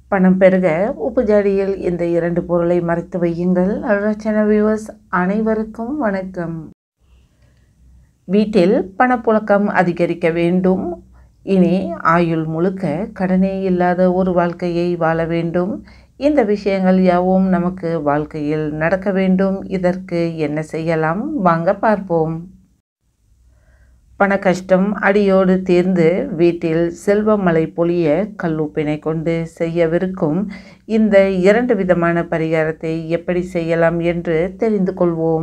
பணம் பெருக உப்பு ஜாடியில் இந்த 2 பொருளை மறைத்து வையுங்கள். ரச்சனா வியூவர்ஸ் அனைவருக்கும் வணக்கம். வீட்டில் பணப்புழக்கம் அதிகரிக்க வேண்டும். இனி ஆயுள் முழுக்க கடனே இல்லாத ஒரு வாழ்க்கையை வாழ வேண்டும். இந்த விஷயங்கள் யாவும் நமக்கு வாழ்க்கையில் நடக்க வேண்டும். இதற்கு என்ன செய்யலாம்? வாங்க பார்ப்போம். பண கஷ்டம் அடியோடு தீர்ந்து வீட்டில் செல்வமழை பொழிய கல்லுப்பினை கொண்டு செய்யவிருக்கும் இந்த 2 விதமான பரிகாரத்தை எப்படி செய்யலாம் என்று தெரிந்து கொள்வோம்.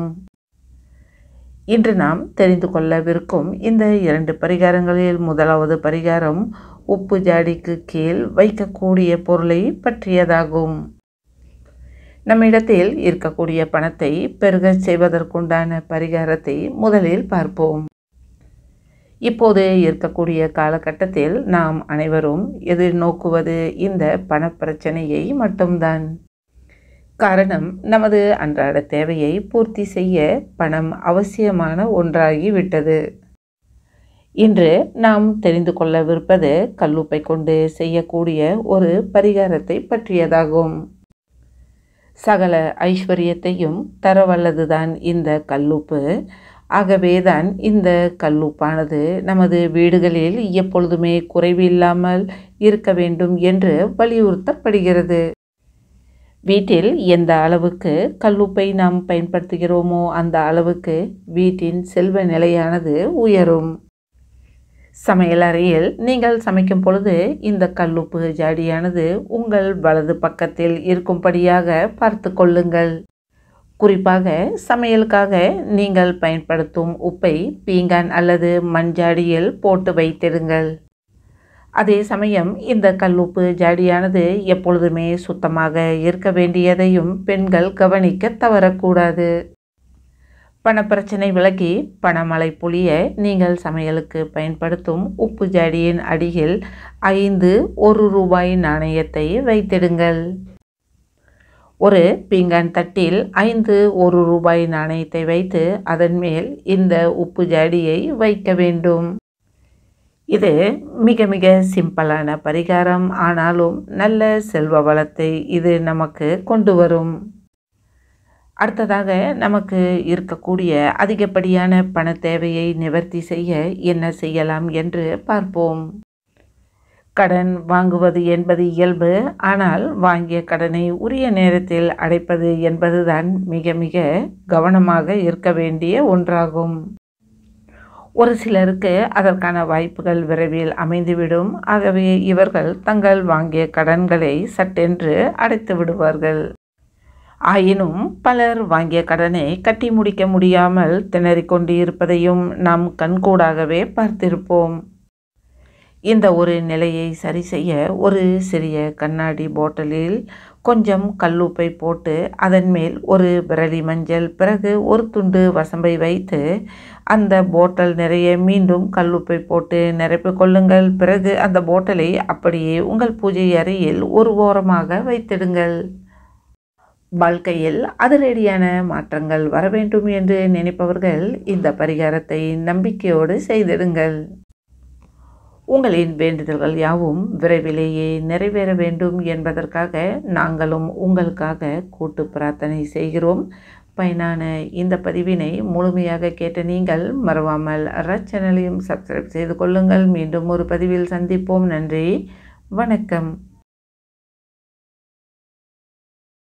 இன்று நாம் தெரிந்து கொள்ளவிருக்கும் இந்த 2 பரிகாரங்களில் முதலாவது பரிகாரம் உப்பு ஜாடிக்கு கீழ் வைக்கக்கூடிய பொருளை பற்றியதாகும். நம்மிடத்தில் இருக்கக்கூடிய பணத்தை பெருகச் செய்வதற்குண்டான பரிகாரத்தை முதலில் பார்ப்போம். இப்போது இருக்கக்கூடிய காலகட்டத்தில் நாம் அனைவரும் எதிர்நோக்குவது இந்த பணப்பிரச்சனையை மட்டும்தான். காரணம், நமது அன்றாட தேவையை பூர்த்தி செய்ய பணம் அவசியமான ஒன்றாகிவிட்டது. இன்று நாம் தெரிந்து கொள்ளவிருப்பது கல்லுப்பை கொண்டு செய்யக்கூடிய ஒரு பரிகாரத்தை பற்றியதாகும். சகல ஐஸ்வர்யத்தையும் தரவல்லதுதான் இந்த கல்லுப்பு. ஆகவேதான் இந்த கல்லுப்பானது நமது வீடுகளில் எப்பொழுதுமே குறைவில்லாமல் இருக்க வேண்டும் என்று வலியுறுத்தப்படுகிறது. வீட்டில் எந்த அளவுக்கு கல்லுப்பை நாம் பயன்படுத்துகிறோமோ அந்த அளவுக்கு வீட்டின் செல்வ நிலையானது உயரும். சமையலறையில் நீங்கள் சமைக்கும் பொழுது இந்த கல்லுப்பு ஜாடியானது உங்கள் வலது பக்கத்தில் இருக்கும்படியாக பார்த்து கொள்ளுங்கள். குறிப்பாக சமையலுக்காக நீங்கள் பயன்படுத்தும் உப்பை பீங்கான் அல்லது மண்ஜாடியில் போட்டு வைத்திடுங்கள். அதே சமயம் இந்த கல்லுப்பு ஜாடியானது எப்பொழுதுமே சுத்தமாக இருக்க வேண்டியதையும் பெண்கள் கவனிக்க தவறக்கூடாது. பணப்பிரச்சனை விலகி பணமழை பொழிய நீங்கள் சமையலுக்கு பயன்படுத்தும் உப்பு ஜாடியின் அடியில் 5 1 ரூபாய் நாணயத்தை வைத்திடுங்கள். ஒரு பீங்கான் தட்டில் 5 1 ரூபாய் நாணயத்தை வைத்து அதன் மேல் இந்த உப்பு ஜாடியை வைக்க வேண்டும். இது மிக மிக சிம்பிளான பரிகாரம். ஆனாலும் நல்ல செல்வ வளத்தை இது நமக்கு கொண்டு வரும். அடுத்ததாக நமக்கு இருக்கக்கூடிய அதிகப்படியான பண தேவையை நிவர்த்தி செய்ய என்ன செய்யலாம் என்று பார்ப்போம். கடன் வாங்குவது என்பது இயல்பு. ஆனால் வாங்கிய கடனை உரிய நேரத்தில் அடைப்பது என்பதுதான் மிக மிக கவனமாக இருக்க வேண்டிய ஒன்றாகும். ஒரு சிலருக்கு அதற்கான வாய்ப்புகள் விரைவில் அமைந்துவிடும். ஆகவே இவர்கள் தங்கள் வாங்கிய கடன்களை சட்டென்று அடைத்து விடுவார்கள். ஆயினும் பலர் வாங்கிய கடனை கட்டி முடிக்க முடியாமல் திணறிக்கொண்டு இருப்பதையும் நாம் கண்கூடாகவே பார்த்திருப்போம். இந்த ஒரு நிலையை சரி செய்ய ஒரு சிறிய கண்ணாடி பாட்டிலில் கொஞ்சம் கல்லுப்பை போட்டு அதன் மேல் ஒரு விரலி மஞ்சள், பிறகு ஒரு துண்டு வசம்பை வைத்து அந்த பாட்டில் நிறைய மீண்டும் கல்லுப்பை போட்டு நிரப்பிக் கொள்ளுங்கள். பிறகு அந்த பாட்டிலை அப்படியே உங்கள் பூஜை அறையில் ஒரு ஓரமாக வைத்திடுங்கள். வாழ்க்கையில் அதிரடியான மாற்றங்கள் வர வேண்டும் என்று நினைப்பவர்கள் இந்த பரிகாரத்தை நம்பிக்கையோடு செய்திடுங்கள். உங்களின் வேண்டுதல்கள் யாவும் விரைவிலேயே நிறைவேற வேண்டும் என்பதற்காக நாங்களும் உங்களுக்காக கூட்டு பிரார்த்தனை செய்கிறோம். பயனான இந்த பதிவினை முழுமையாக கேட்ட நீங்கள் மறவாமல் சேனலையும் சப்ஸ்கிரைப் செய்து கொள்ளுங்கள். மீண்டும் ஒரு பதிவில் சந்திப்போம். நன்றி, வணக்கம்.